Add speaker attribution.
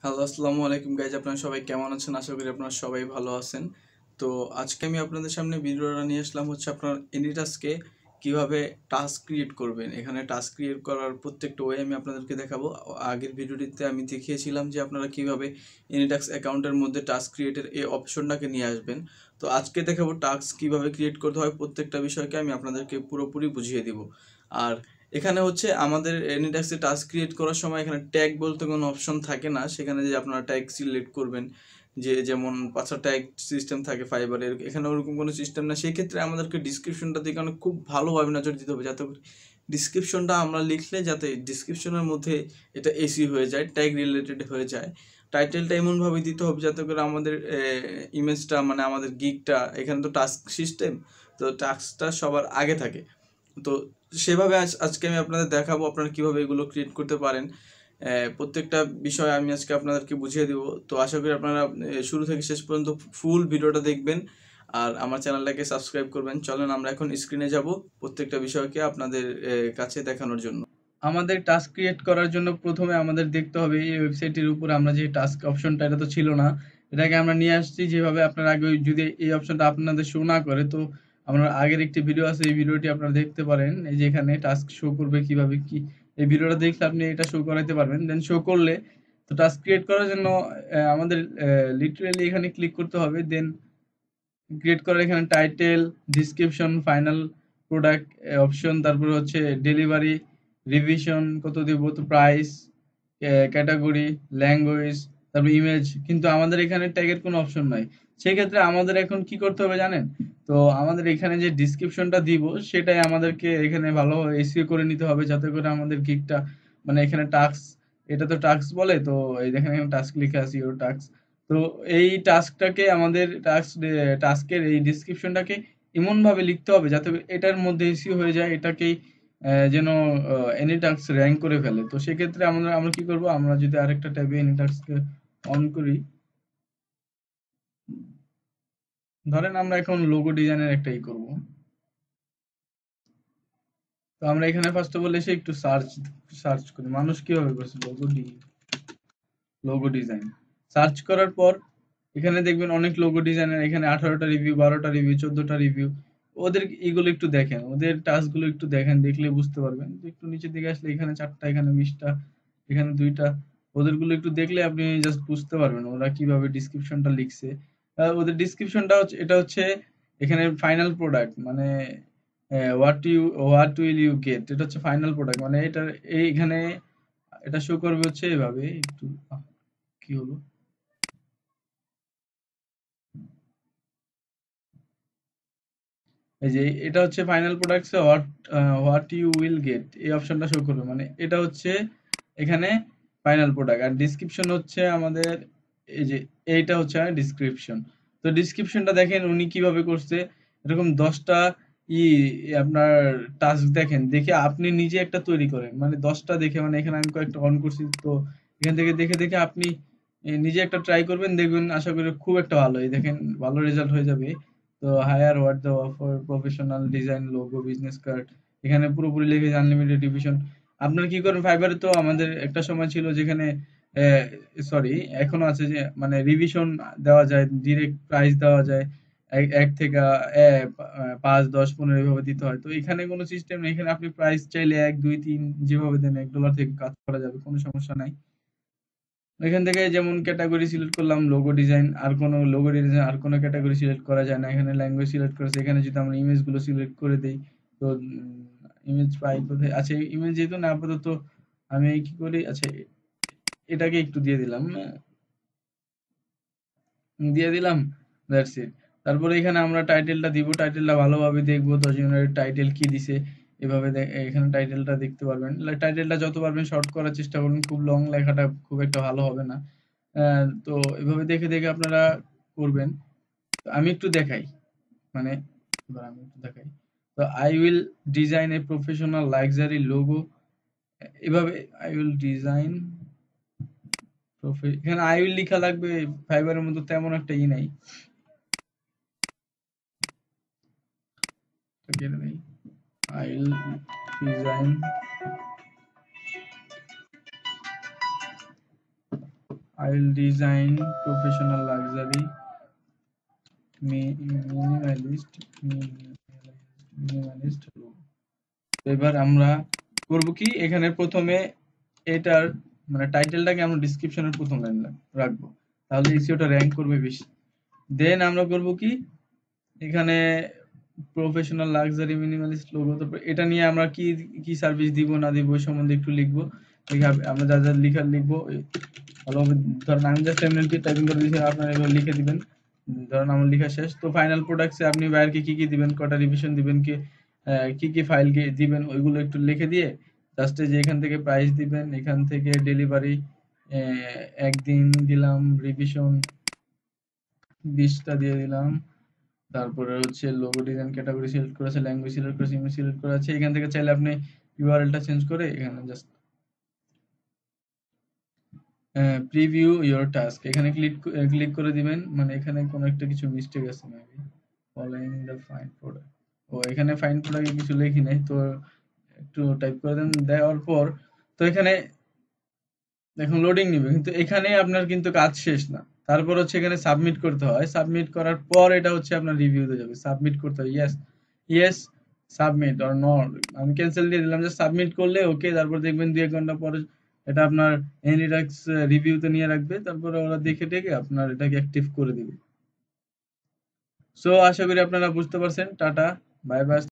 Speaker 1: Hello, আসসালামু আলাইকুম guys. আপনারা সবাই কেমন আছেন? আশা করি আপনারা সবাই ভালো আছেন। তো আজকে আমি আপনাদের সামনে ভিডিওটা নিয়ে আসলাম হচ্ছে আপনার এনিটাস্কে কিভাবে টাস্ক ক্রিয়েট করবেন। এখানে টাস্ক ক্রিয়েট করার প্রত্যেকটা ওয়ে আমি আপনাদেরকে দেখাবো। আগের ভিডিওটিতে আমি দেখিয়েছিলাম যে আপনারা কিভাবে এনিটাস্ক অ্যাকাউন্টের মধ্যে টাস্ক ক্রিয়েটের এই অপশনটাকে নিয়ে আসবেন। তো আজকে দেখাবো টাস্ক কিভাবে ক্রিয়েট করতে হয়, প্রত্যেকটা বিষয়কে আমি আপনাদেরকে পুরোপুরি বুঝিয়ে দিব। আর এখানে হচ্ছে আমাদের এনিটাক্সে টাস্ক ক্রিয়েট করার সময় এখানে ট্যাগ বলতে কোনো অপশন থাকে না। সেখানে যে আপনারা ট্যাগ সিলেক্ট করবেন, যে যেমন 5টা ট্যাগ সিস্টেম থাকে ফাইবারের, এখানে ওরকম কোনো সিস্টেম না। সেই ক্ষেত্রে আমাদেরকে ডিসক্রিপশনটা দিকে অনেক খুব ভালোভাবে নজর দিতে হবে, যাতে ডিসক্রিপশনটা আমরা লিখলে যাতে ডিসক্রিপশনের মধ্যে এটা এসি হয়ে যায়, ট্যাগ রিলেটেড হয়ে যায়। টাইটেলটা এমনভাবে দিতে হবে যাতে করে আমাদের ইমেজটা, মানে আমাদের গিকটা, এখানে তো টাস্ক সিস্টেম, তো টাস্কটা সবার আগে থাকে। তো সেভাবে আজকে আমি আপনাদের দেখাবো আপনারা কিভাবে এগুলো ক্রিয়েট করতে পারেন। প্রত্যেকটা বিষয় আমি আজকে আপনাদেরকে বুঝিয়ে দেবো। তো আশা করি আপনারা শুরু থেকে শেষ পর্যন্ত ফুল ভিডিওটা দেখবেন আর আমার চ্যানেলটাকে সাবস্ক্রাইব করবেন। চলেন আমরা এখন স্ক্রিনে যাব প্রত্যেকটা বিষয়কে আপনাদের কাছে দেখানোর জন্য। আমাদের টাস্ক ক্রিয়েট করার জন্য প্রথমে আমাদের দেখতে হবে এই ওয়েবসাইটের উপরে আমরা যে টাস্ক অপশনটা, এটা তো ছিল না, এটাকে আমরা নিয়ে আসছি। যেভাবে আপনার আগে যদি এই অপশনটা আপনাদের শো না করে, তো আমার আগের একটি ভিডিও আছে, এই ভিডিওটি আপনারা দেখতে পারেন। এই যে এখানে টাস্ক শো করবে কিভাবে কি, এই ভিডিওটা দেখলে আপনি এটা শো করাইতে পারবেন। দেন শো করলে তো টাস্ক ক্রিয়েট করার জন্য আমাদের লিটারালি এখানে ক্লিক করতে হবে। দেন ক্রিয়েট করার এখানে title, description, final product option, তারপরে হচ্ছে ডেলিভারি, রিভিশন কত দিব, তো প্রাইস, ক্যাটাগরি, ল্যাঙ্গুয়েজ, তারপর ইমেজ। কিন্তু আমাদের এখানে ট্যাগের কোনো অপশন নাই। সেক্ষেত্রে আমাদের এখন কি করতে হবে জানেন? তো আমাদের এখানে যে ডিসক্রিপশনটা দিব সেটাই আমাদেরকে এখানে ভালোভাবে এসইও করে নিতে হবে, যাতে করে আমাদের গিকটা, মানে এখানে টাস্ক, এটা তো টাস্ক বলে, তো এই দেখেন এখানে টাস্ক লিখে আছে, ইওর টাস্ক। তো এই টাস্কটাকে আমাদের টাস্কের এই ডিসক্রিপশনটাকে এমন ভাবে লিখতে হবে যাতে এটার মধ্যে এসইও হয়ে যায়, এটাকেই যেন এনি টাস্ক র্যাঙ্ক করে ফেলে। তো সেক্ষেত্রে আমরা আমরা কি করব, আমরা যদি আরেকটা ট্যাবে এনি টাস্ককে অন করি, ধরেন আমরা এখন লোগো ডিজাইনের একটা করব। তো আমরা এখানে ফার্স্ট অফ অল এসে একটু সার্চ সার্চ করি মানুষ কিভাবে করছে লোগো ডিজাইন। সার্চ করার পর এখানে দেখবেন অনেক লোগো ডিজাইনের, এখানে 18টা রিভিউ, 12টা রিভিউ, 14টা রিভিউ। ওদের এগুলো একটু দেখেন, ওদের টাস্ক গুলো একটু দেখেন, দেখলে বুঝতে পারবেন। যে একটু নিচের দিকে আসলে এখানে 4টা, এখানে 20টা, এখানে 2টা, ওদের গুলো একটু দেখলে আপনি জাস্ট বুঝতে পারবেন ওরা কিভাবে ডিসক্রিপশনটা লিখছে। ওদের ডিসক্রিপশনটা হচ্ছে, এটা হচ্ছে এখানে ফাইনাল প্রোডাক্ট, মানে হোয়াট উইল ইউ গেট, এটা হচ্ছে ফাইনাল প্রোডাক্ট, মানে এটা এইখানে এটা শো করবে হচ্ছে এভাবে। একটু কি হলো, এই যে এটা হচ্ছে final products, what you will get, এই অপশনটা শো করবে, মানে এটা হচ্ছে এখানে ফাইনাল প্রোডাক্ট। আর ডিসক্রিপশন হচ্ছে আমাদের এই যে এইটা হচ্ছে ডিসক্রিপশন। তো ডিসক্রিপশনটা দেখেন উনি কিভাবে করছে, এরকম 10টা ই আপনার টাস্ক দেখেন, দেখে আপনি নিজে একটা তৈরি করেন, মানে 10টা দেখে, মানে এখানে আমি কয়েকটা অন করছি, তো এখান থেকে দেখে দেখে আপনি নিজে একটা ট্রাই করবেন, দেখবেন আশা করি খুব একটা ভালো, এই দেখেন ভালো রেজাল্ট হয়ে যাবে। তো hire what the offer, professional design, logo, business card, এখানে পুরোপুরি লিখে আনলিমিটেড ডিভিশন। আপনারা কি করেন, ফাইবারে তো আমাদের একটা সময় ছিল যেখানে সরি এখনো আছে, যে মানে রিভিশন দেওয়া যায়, ডিরেক্ট প্রাইস দেওয়া যায়, এক থেকে 5, 10, 15 এভাবে দিতে হয়। তো এখানে কোনো সিস্টেম নেই, এখানে আপনি প্রাইস চাইলে 1, 2, 3 যেভাবে দেন $1 থেকে কাজ করা যাবে, কোনো সমস্যা নাই। এখান থেকে যেমন ক্যাটাগরি সিলেক্ট করলাম লোগো ডিজাইন, আর কোনো লোগো ডিজাইন আর কোনো ক্যাটাগরি সিলেক্ট করা যায় না। এখানে ল্যাঙ্গুয়েজ সিলেক্ট করেছে, এখানে যদি আমরা ইমেজ গুলো সিলেক্ট করে দেই, তো ইমেজ পাই কোথায়, আচ্ছা ইমেজ যেহেতু না আপাতত, আমি কি করি, আচ্ছা এটাকে একটু দিয়ে দিলাম, দিয়ে দিলাম, দ্যাটস ইট। তারপরে এখানে আমরা টাইটেলটা দিব, টাইটেলটা ভালোভাবে দেখবো, 10 জনের টাইটেল কি দিছে, এভাবে এখানে টাইটেলটা দেখতে পারবেন। টাইটেলটা যত পারবেন শর্ট করার চেষ্টা করুন, খুব লং লেখাটা খুব একটা ভালো হবে না। তো এভাবে দেখে দেখে আপনারা করবেন। তো আমি একটু দেখাই, মানে এবার আমি একটু দেখাই। তো I will design a professional luxury logo, এভাবে আই উইল ডিজাইন, এখানে আই উইল লেখা লাগবে, ফাইবারের মতো তেমন একটা নাই, কেটে নেই। I will design I will design professional luxury minimalist minimalist logo। তো এবার আমরা করব কি, এখানে প্রথমে এটার মানে টাইটেলটাকে আমরা ডেসক্রিপশনের প্রথম লাইন রাখবো, তাহলে এসইওটা র‍্যাঙ্ক করবে বেশি। দেন আমরা করব কি, এখানে প্রফেশনাল লাক্সারি মিনিমালিস্ট লোগো, তারপর এটা নিয়ে আমরা কি কি সার্ভিস দিব না দিব ওই সম্বন্ধে একটু লিখবো। আমরা যা যা লিখার লিখবো ভালোভাবে। ধরেন আমি জাস্ট এমএলটি টাইপিং করে দিয়েছি, আপনারা এভাবে লিখে দিবেন। ধরেন আমার লেখা শেষ, তো ফাইনাল প্রোডাক্টসে আপনি বায়ারকে কি কি দিবেন, কটা রিভিশন দিবেন, কি কি ফাইল দিবেন, ওইগুলো একটু লিখে দিয়ে জাস্ট যে এখান থেকে প্রাইস দিবেন, এখান থেকে ডেলিভারি একদিন দিলাম, রিভিশন 20টা দিয়ে দিলাম। তারপরে হচ্ছে লোগো ডিজাইন ক্যাটাগরি সিলেক্ট করা আছে, ল্যাঙ্গুয়েজ সিলেক্ট করা আছে, ইমেজ সিলেক্ট করা আছে। এখান থেকে চাইলে আপনি ইউআরএলটা চেঞ্জ করে এখানে জাস্ট প্রিভিউ ইওর টাস্ক এখানে ক্লিক করে দিবেন। মানে এখানে কোনো একটা কিছু মিস্টেক আছে maybe, following the find product. ও এখানে ফাইন্ড প্রোডাক্টে কিছু লেখি নাই, তো একটু টাইপ করে দেন। দেওয়ার পর তো এখানে এখন লোডিং নিবে, কিন্তু এখানে আপনার কিন্তু কাজ শেষ না। তারপর হচ্ছে এখানে সাবমিট করতে হয়, সাবমিট করার পর এটা হচ্ছে আপনার রিভিউতে যাবে। সাবমিট করতে হয়, yes yes submit or not, আমি ক্যান্সেল দিয়ে দিলাম। যে সাবমিট করলে ওকে, তারপর দেখবেন 2-1 ঘন্টা পরে এটা আপনার এনিডাক্স রিভিউতে নিয়ে রাখবে, তারপরে ওরা দেখে টেকে আপনার এটাকে অ্যাক্টিভ করে দিবে। সো আশা করি আপনারা বুঝতে পারছেন। Tata, bye by.